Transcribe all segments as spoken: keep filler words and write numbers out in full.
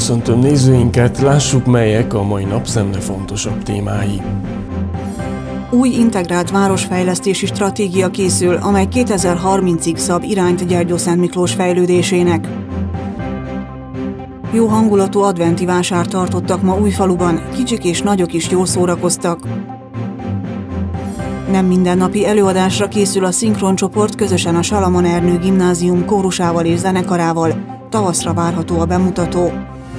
Köszöntöm nézőinket, lássuk, melyek a mai napszemle fontosabb témái. Új integrált városfejlesztési stratégia készül, amely kétezer-harmincig szab irányt Gyergyószentmiklós fejlődésének. Jó hangulatú adventi vásárt tartottak ma Újfaluban, kicsik és nagyok is jól szórakoztak. Nem mindennapi előadásra készül a szinkroncsoport közösen a Salamon Ernő Gimnázium kórusával és zenekarával. Tavaszra várható a bemutató.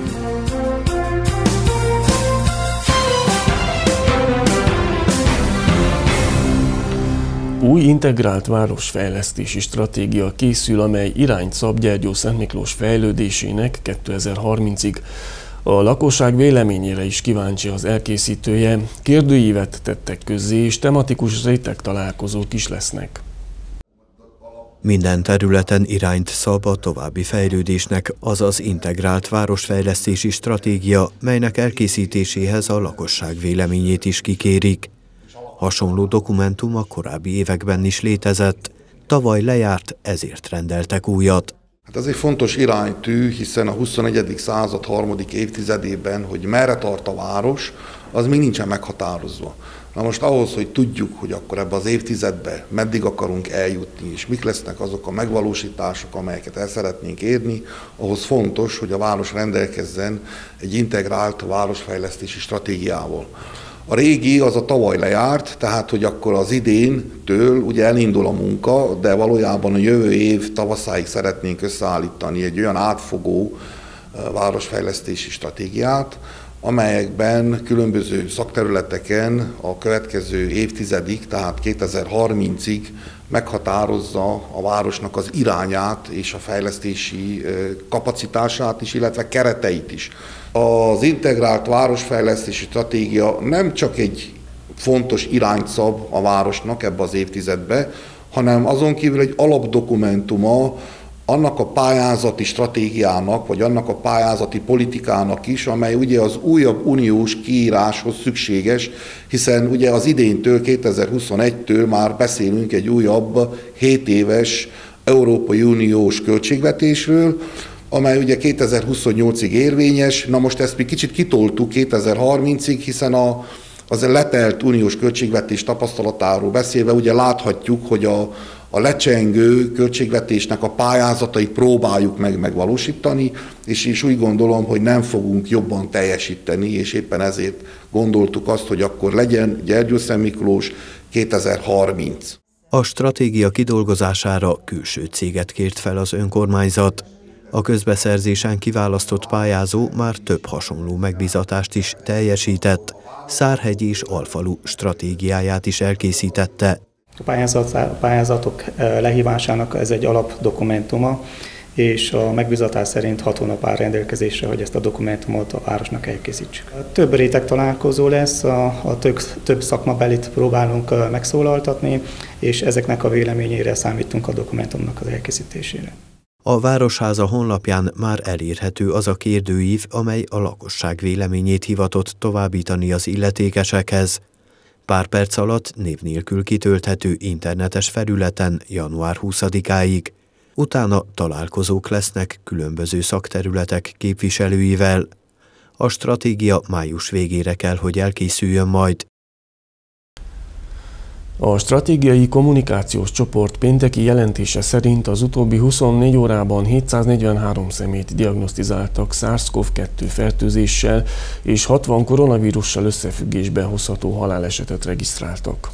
Új integrált városfejlesztési stratégia készül, amely irányt szab Gyergyószentmiklós fejlődésének kétezer-harmincig. A lakosság véleményére is kíváncsi az elkészítője, kérdőívet tettek közzé, és tematikus rétegtalálkozók is lesznek. Minden területen irányt szab a további fejlődésnek az az integrált városfejlesztési stratégia, melynek elkészítéséhez a lakosság véleményét is kikérik. Hasonló dokumentum a korábbi években is létezett, tavaly lejárt, ezért rendeltek újat. Hát ez egy fontos iránytű, hiszen a huszonegyedik század harmadik évtizedében, hogy merre tart a város, az még nincsen meghatározva. Na most ahhoz, hogy tudjuk, hogy akkor ebbe az évtizedbe meddig akarunk eljutni, és mik lesznek azok a megvalósítások, amelyeket el szeretnénk érni, ahhoz fontos, hogy a város rendelkezzen egy integrált városfejlesztési stratégiával. A régi az a tavaly lejárt, tehát hogy akkor az idéntől ugye elindul a munka, de valójában a jövő év tavaszáig szeretnénk összeállítani egy olyan átfogó városfejlesztési stratégiát, amelyekben különböző szakterületeken a következő évtizedig, tehát kétezer-harmincig meghatározza a városnak az irányát és a fejlesztési kapacitását is, illetve kereteit is. Az integrált városfejlesztési stratégia nem csak egy fontos irányt szab a városnak ebbe az évtizedbe, hanem azon kívül egy alapdokumentuma annak a pályázati stratégiának, vagy annak a pályázati politikának is, amely ugye az újabb uniós kiíráshoz szükséges, hiszen ugye az idéntől, kétezer-huszonegytől már beszélünk egy újabb hét éves Európai Uniós költségvetésről, amely ugye kétezer-huszonnyolcig érvényes. Na most ezt mi kicsit kitoltuk kétezer-harmincig, hiszen a, az letelt uniós költségvetés tapasztalatáról beszélve ugye láthatjuk, hogy a A lecsengő költségvetésnek a pályázatait próbáljuk meg megvalósítani, és is úgy gondolom, hogy nem fogunk jobban teljesíteni, és éppen ezért gondoltuk azt, hogy akkor legyen Gyergyószentmiklós kétezer-harminc. A stratégia kidolgozására külső céget kért fel az önkormányzat. A közbeszerzésen kiválasztott pályázó már több hasonló megbízatást is teljesített, Szárhegy és Alfalu stratégiáját is elkészítette. A pályázatok lehívásának ez egy alapdokumentuma, és a megbízatás szerint hat hónap áll rendelkezésre, hogy ezt a dokumentumot a városnak elkészítsük. Több réteg találkozó lesz, a, a több, több szakmabelit próbálunk megszólaltatni, és ezeknek a véleményére számítunk a dokumentumnak az elkészítésére. A Városháza honlapján már elérhető az a kérdőív, amely a lakosság véleményét hivatott továbbítani az illetékesekhez. Pár perc alatt név nélkül kitölthető internetes felületen január huszadikáig. Utána találkozók lesznek különböző szakterületek képviselőivel. A stratégia május végére kell, hogy elkészüljön majd. A stratégiai kommunikációs csoport pénteki jelentése szerint az utóbbi huszonnégy órában hétszáznegyvenhárom személyt diagnosztizáltak SARS-CoV kettő fertőzéssel, és hatvan koronavírussal összefüggésben hozható halálesetet regisztráltak.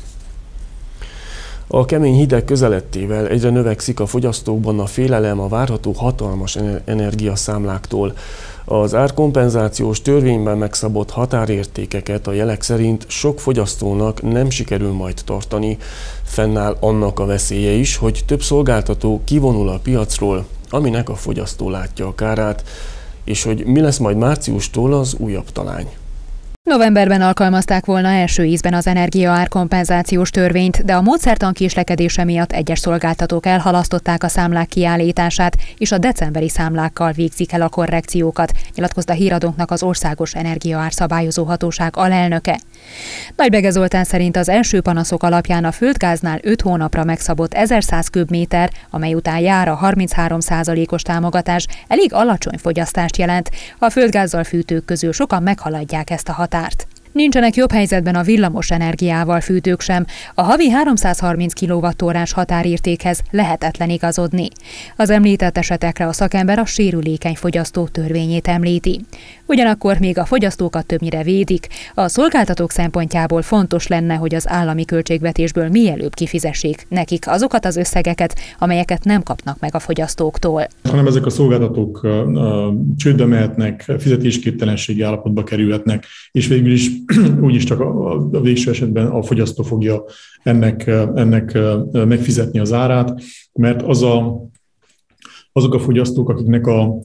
A kemény hideg közelettével egyre növekszik a fogyasztókban a félelem a várható hatalmas energiaszámláktól. Az árkompenzációs törvényben megszabott határértékeket a jelek szerint sok fogyasztónak nem sikerül majd tartani. Fennáll annak a veszélye is, hogy több szolgáltató kivonul a piacról, aminek a fogyasztó látja a kárát, és hogy mi lesz majd márciustól az újabb talány. Novemberben alkalmazták volna első ízben az energiaárkompenzációs törvényt, de a módszertan késlekedése miatt egyes szolgáltatók elhalasztották a számlák kiállítását, és a decemberi számlákkal végzik el a korrekciókat, nyilatkozta híradónknak az Országos Energiaárszabályozó Hatóság alelnöke. Nagybege Zoltán szerint az első panaszok alapján a földgáznál öt hónapra megszabott ezerszáz köbméter, amely után jár a harminchárom százalékos támogatás, elég alacsony fogyasztást jelent. A földgázzal fűtők közül sokan meghaladják ezt a határt. Nincsenek jobb helyzetben a villamos energiával fűtők sem. A havi háromszázharminc kilowattórás határértékhez lehetetlen igazodni. Az említett esetekre a szakember a sérülékeny fogyasztó törvényét említi. Ugyanakkor még a fogyasztókat többnyire védik. A szolgáltatók szempontjából fontos lenne, hogy az állami költségvetésből mielőbb kifizessék nekik azokat az összegeket, amelyeket nem kapnak meg a fogyasztóktól. Hanem ezek a szolgáltatók uh, uh, csődbe mehetnek, fizetésképtelenségi állapotba kerülhetnek, és végül is úgyis csak a, a végső esetben a fogyasztó fogja ennek, ennek megfizetni az árát, mert az a, azok a fogyasztók, akiknek a,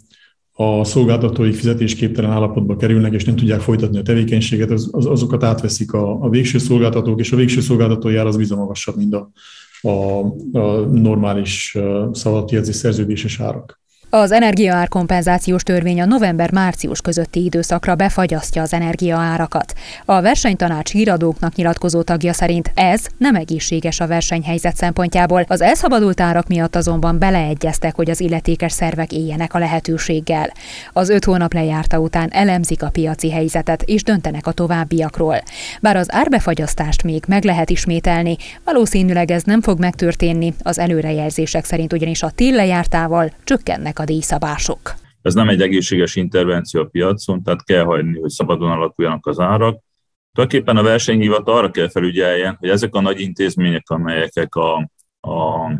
a szolgáltatói fizetésképtelen állapotba kerülnek, és nem tudják folytatni a tevékenységet, az, az, azokat átveszik a, a végső szolgáltatók, és a végső szolgáltatói ár az bizony magasabb, mint a, a, a normális szabadpiaci szerződéses árak. Az energiaárkompenzációs törvény a november-március közötti időszakra befagyasztja az energiaárakat. A versenytanács híradóknak nyilatkozó tagja szerint ez nem egészséges a versenyhelyzet szempontjából. Az elszabadult árak miatt azonban beleegyeztek, hogy az illetékes szervek éljenek a lehetőséggel. Az öt hónap lejárta után elemzik a piaci helyzetet és döntenek a továbbiakról. Bár az árbefagyasztást még meg lehet ismételni, valószínűleg ez nem fog megtörténni, az előrejelzések szerint ugyanis a tél lejártával csökkennek a díjszabások. Ez nem egy egészséges intervenció a piacon, tehát kell hagyni, hogy szabadon alakuljanak az árak. Tulajdonképpen a versenyhivatal arra kell felügyeljen, hogy ezek a nagy intézmények, amelyek a, a,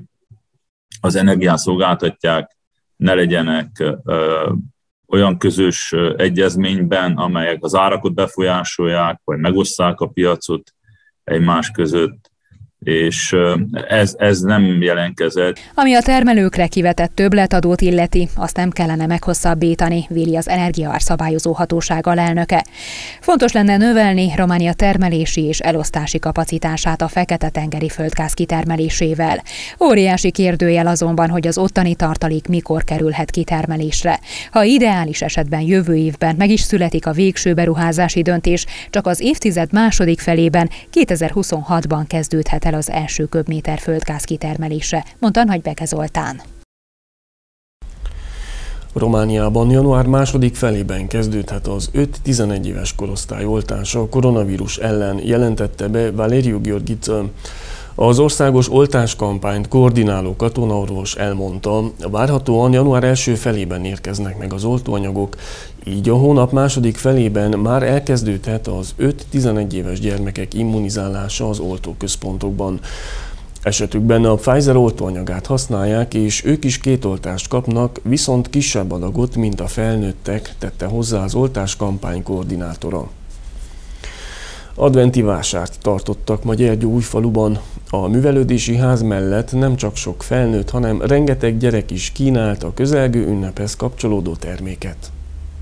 az energiát szolgáltatják, ne legyenek ö, olyan közös egyezményben, amelyek az árakat befolyásolják, vagy megosszák a piacot egymás között, és ez, ez nem jelentkezett. Ami a termelőkre kivetett többletadót illeti, azt nem kellene meghosszabbítani, véli az Energiaárszabályozó Hatóság alelnöke. Fontos lenne növelni Románia termelési és elosztási kapacitását a Fekete-tengeri földgáz kitermelésével. Óriási kérdőjel azonban, hogy az ottani tartalék mikor kerülhet kitermelésre. Ha ideális esetben jövő évben meg is születik a végső beruházási döntés, csak az évtized második felében, kétezer-huszonhatban kezdődhet el az első köbméter földgáz kitermelése, mondta Nagybege Zoltán. Romániában január második felében kezdődhet az öt-tizenegy éves korosztály oltása a koronavírus ellen, jelentette be Valeriu Gheorghiță. Az országos oltáskampányt koordináló katonaorvos elmondta, várhatóan január első felében érkeznek meg az oltóanyagok, így a hónap második felében már elkezdődhet az öt-tizenegy éves gyermekek immunizálása az oltóközpontokban. Esetükben a Pfizer oltóanyagát használják, és ők is két oltást kapnak, viszont kisebb adagot, mint a felnőttek, tette hozzá az oltáskampány koordinátora. Adventi vásárt tartottak ma Gyergyóújfaluban. A művelődési ház mellett nem csak sok felnőtt, hanem rengeteg gyerek is kínált a közelgő ünnephez kapcsolódó terméket.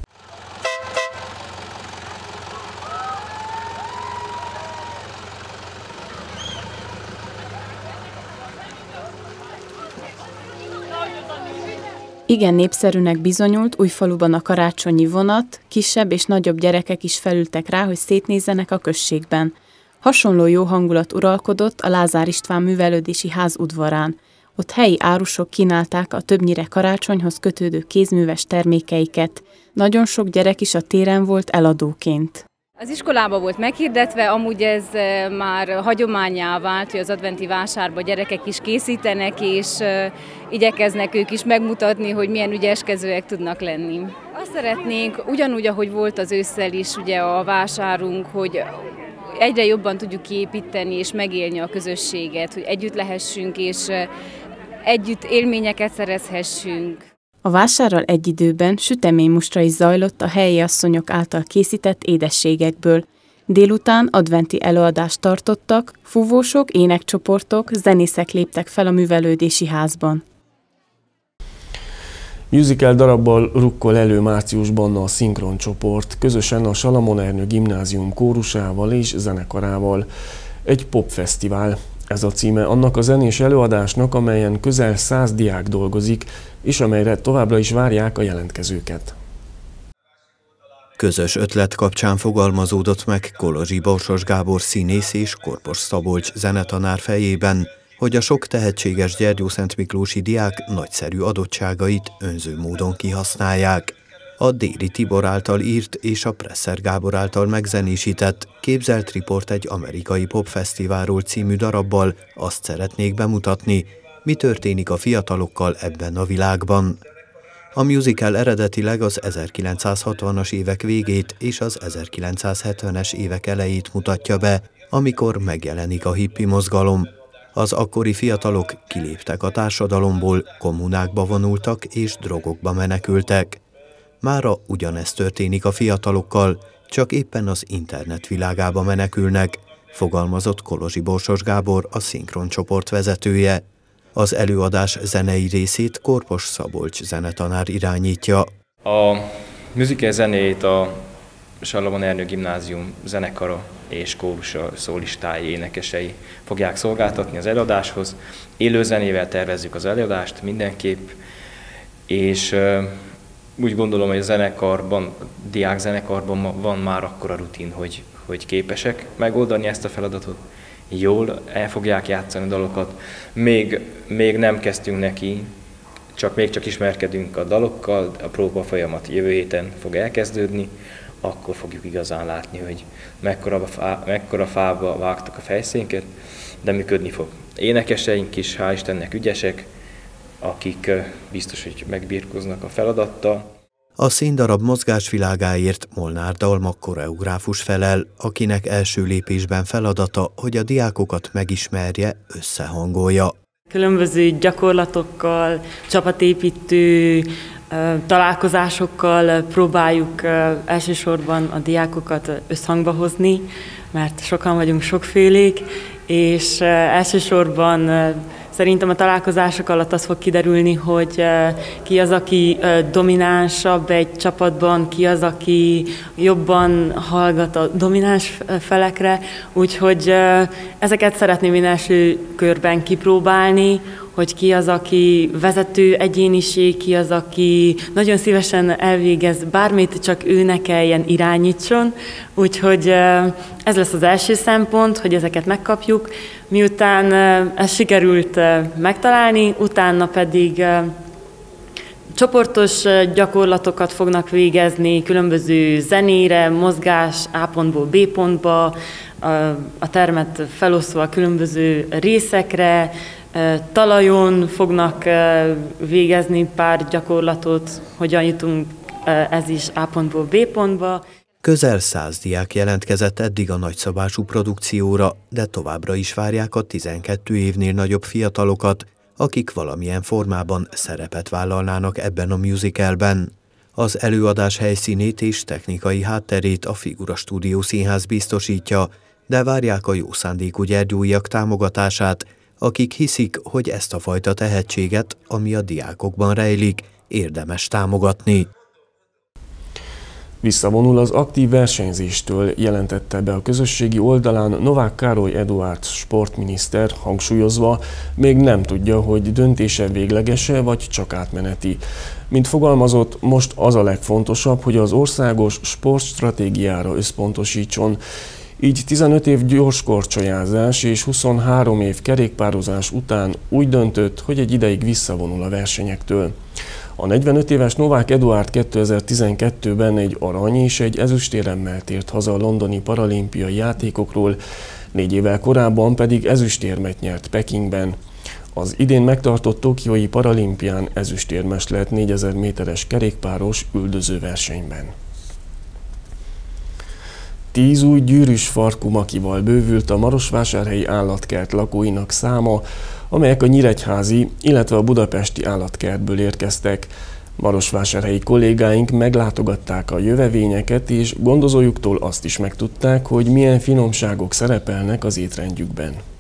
Igen népszerűnek bizonyult Újfaluban a karácsonyi vonat, kisebb és nagyobb gyerekek is felültek rá, hogy szétnézzenek a községben. Hasonló jó hangulat uralkodott a Lázár István művelődési ház udvarán. Ott helyi árusok kínálták a többnyire karácsonyhoz kötődő kézműves termékeiket. Nagyon sok gyerek is a téren volt eladóként. Az iskolába volt meghirdetve, amúgy ez már hagyománnyá vált, hogy az adventi vásárba gyerekek is készítenek, és igyekeznek ők is megmutatni, hogy milyen ügyeskezőek tudnak lenni. Azt szeretnénk, ugyanúgy, ahogy volt az ősszel is ugye a vásárunk, hogy egyre jobban tudjuk kiépíteni és megélni a közösséget, hogy együtt lehessünk és együtt élményeket szerezhessünk. A vásárral egy időben süteménymustra is zajlott a helyi asszonyok által készített édességekből. Délután adventi előadást tartottak, fúvósok, énekcsoportok, zenészek léptek fel a művelődési házban. Musical darabbal rukkol elő márciusban a Szinkron csoport, közösen a Salamon Ernő Gimnázium kórusával és zenekarával. Egy popfesztivál. Ez a címe annak a zenés előadásnak, amelyen közel száz diák dolgozik, és amelyre továbbra is várják a jelentkezőket. Közös ötlet kapcsán fogalmazódott meg Kolozsi Borsos Gábor színész és Korpos Szabolcs zenetanár fejében, hogy a sok tehetséges gyergyószentmiklósi diák nagyszerű adottságait önző módon kihasználják. A Déri Tibor által írt és a Presser Gábor által megzenésített Képzelt riport egy amerikai popfesztiválról című darabbal azt szeretnék bemutatni, mi történik a fiatalokkal ebben a világban. A musical eredetileg az ezerkilencszázhatvanas évek végét és az ezerkilencszázhetvenes évek elejét mutatja be, amikor megjelenik a hippi mozgalom. Az akkori fiatalok kiléptek a társadalomból, kommunákba vonultak és drogokba menekültek. Mára ugyanezt történik a fiatalokkal, csak éppen az internet világába menekülnek, fogalmazott Kolozsi Borsos Gábor, a Szinkron csoport vezetője. Az előadás zenei részét Korpos Szabolcs zenetanár irányítja. A musical zenét a Salamon Ernő Gimnázium zenekara és kórusa, szólistái, énekesei fogják szolgáltatni az előadáshoz. Élő zenével tervezzük az előadást mindenképp, és úgy gondolom, hogy a zenekarban, a diák zenekarban van már akkora rutin, hogy, hogy képesek megoldani ezt a feladatot. Jól el fogják játszani a dalokat. Még, még nem kezdtünk neki, csak még csak ismerkedünk a dalokkal, a próba folyamat jövő héten fog elkezdődni, akkor fogjuk igazán látni, hogy mekkora, fá, mekkora fába vágtak a fejszénket, de működni fog. Énekeseink is, hál' Istennek ügyesek, akik biztos, hogy megbirkóznak a feladattal. A színdarab mozgásvilágáért Molnár Dalma koreográfus felel, akinek első lépésben feladata, hogy a diákokat megismerje, összehangolja. Különböző gyakorlatokkal, csapatépítő találkozásokkal próbáljuk elsősorban a diákokat összhangba hozni, mert sokan vagyunk sokfélék, és elsősorban szerintem a találkozások alatt az fog kiderülni, hogy ki az, aki dominánsabb egy csapatban, ki az, aki jobban hallgat a domináns felekre, úgyhogy ezeket szeretném én első körben kipróbálni, hogy ki az, aki vezető egyéniség, ki az, aki nagyon szívesen elvégez bármit, csak ő ne kelljen irányítson. Úgyhogy ez lesz az első szempont, hogy ezeket megkapjuk. Miután ez sikerült megtalálni, utána pedig csoportos gyakorlatokat fognak végezni, különböző zenére, mozgás A pontból B pontba, a termet felosztva különböző részekre, talajon fognak végezni pár gyakorlatot, hogyan jutunk ez is A pontból B pontba. Közel száz diák jelentkezett eddig a nagyszabású produkcióra, de továbbra is várják a tizenkét évnél nagyobb fiatalokat, akik valamilyen formában szerepet vállalnának ebben a musicalben. Az előadás helyszínét és technikai hátterét a Figura Stúdió Színház biztosítja, de várják a jó szándékú gyergyóiak támogatását, akik hiszik, hogy ezt a fajta tehetséget, ami a diákokban rejlik, érdemes támogatni. Visszavonul az aktív versenyzéstől, jelentette be a közösségi oldalán Novák Károly Eduárd sportminiszter, hangsúlyozva, még nem tudja, hogy döntése véglegese vagy csak átmeneti. Mint fogalmazott, most az a legfontosabb, hogy az országos sportstratégiára összpontosítson. Így tizenöt év gyorskorcsolyázás és huszonhárom év kerékpározás után úgy döntött, hogy egy ideig visszavonul a versenyektől. A negyvenöt éves Novák Eduárd kétezer-tizenkettőben egy arany és egy ezüstéremmel tért haza a londoni paralimpiai játékokról, négy évvel korábban pedig ezüstérmet nyert Pekingben. Az idén megtartott tokiói paralimpián ezüstérmes lett négyezer méteres kerékpáros üldözőversenyben. Tíz új gyűrűs farkú makival bővült a marosvásárhelyi állatkert lakóinak száma, amelyek a nyíregyházi, illetve a budapesti állatkertből érkeztek. Marosvásárhelyi kollégáink meglátogatták a jövevényeket, és gondozójuktól azt is megtudták, hogy milyen finomságok szerepelnek az étrendjükben.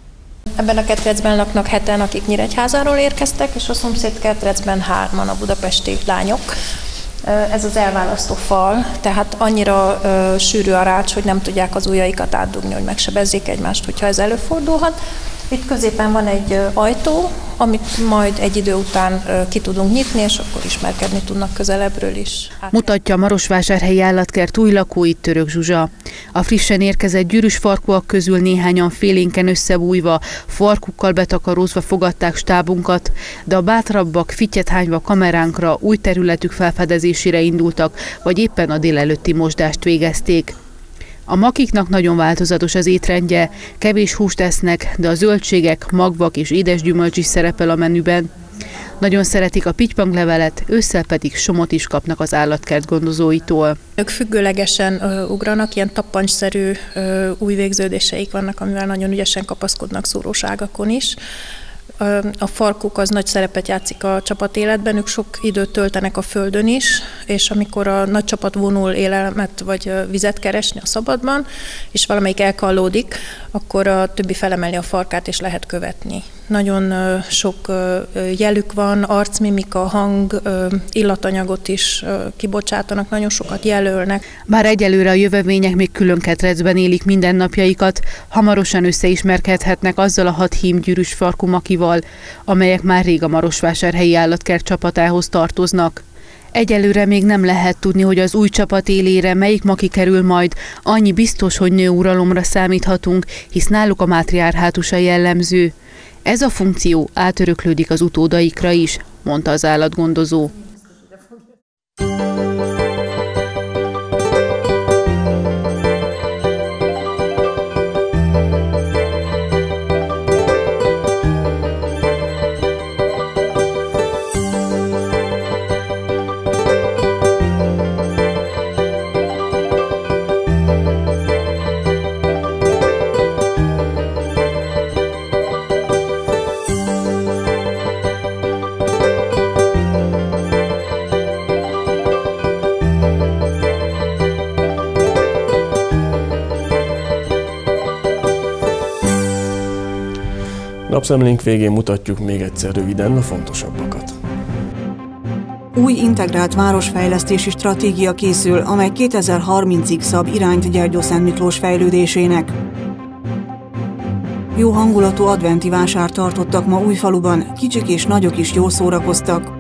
Ebben a ketrecben laknak heten, akik Nyíregyházáról érkeztek, és a szomszéd ketrecben hárman, a budapesti lányok. Ez az elválasztó fal, tehát annyira uh, sűrű a rács, hogy nem tudják az ujjaikat átdugni, hogy megsebezzék egymást, hogyha ez előfordulhat. Itt középen van egy uh, ajtó, amit majd egy idő után uh, ki tudunk nyitni, és akkor ismerkedni tudnak közelebbről is. Mutatja a Marosvásárhelyi Állatkert új lakóit Török Zsuzsa. A frissen érkezett gyűrűs farkúak közül néhányan félénken összebújva, farkukkal betakarózva fogadták stábunkat, de a bátrabbak fittyet hányva kameránkra új területük felfedezésére indultak, vagy éppen a délelőtti mosdást végezték. A makiknak nagyon változatos az étrendje, kevés húst esznek, de a zöldségek, magvak és édes gyümölcs is szerepel a menüben. Nagyon szeretik a pitypanglevelet, ősszel pedig somot is kapnak az állatkert gondozóitól. Ők függőlegesen ö, ugranak, ilyen tappancsszerű ö, új végződéseik vannak, amivel nagyon ügyesen kapaszkodnak szúróságakon is. A farkuk az nagy szerepet játszik a csapat életben, ők sok időt töltenek a földön is, és amikor a nagy csapat vonul élelmet vagy vizet keresni a szabadban, és valamelyik elkallódik, akkor a többi felemeli a farkát, és lehet követni. Nagyon sok jelük van, arcmimika, hang, illatanyagot is kibocsátanak, nagyon sokat jelölnek. Bár egyelőre a jövevények még külön ketrecben élik mindennapjaikat, hamarosan összeismerkedhetnek azzal a hat hímgyűrűs farkú makival, amelyek már rég a Marosvásárhelyi Állatkert csapatához tartoznak. Egyelőre még nem lehet tudni, hogy az új csapat élére melyik maki kerül majd, annyi biztos, hogy nőuralomra számíthatunk, hisz náluk a mátriárhátus a jellemző. Ez a funkció átöröklődik az utódaikra is, mondta az állatgondozó. Napszemlénk végén mutatjuk még egyszer röviden a fontosabbakat. Új integrált városfejlesztési stratégia készül, amely kétezer-harmincig szab irányt Gyergyószent Miklós fejlődésének. Jó hangulatú adventi vásárt tartottak ma Újfaluban, kicsik és nagyok is jól szórakoztak.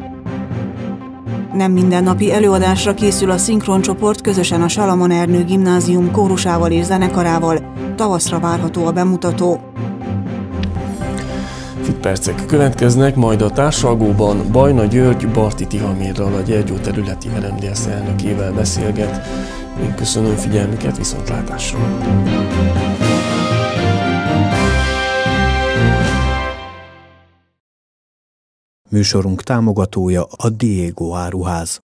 Nem mindennapi előadásra készül a szinkroncsoport közösen a Salamon Ernő Gimnázium kórusával és zenekarával. Tavaszra várható a bemutató. Percek következnek, majd a társalgóban Bajna György Barti Tihamirral, a Gyergyó területi er em dé es elnökével beszélget. Én köszönöm figyelmüket, viszontlátásra! Műsorunk támogatója a Diego áruház.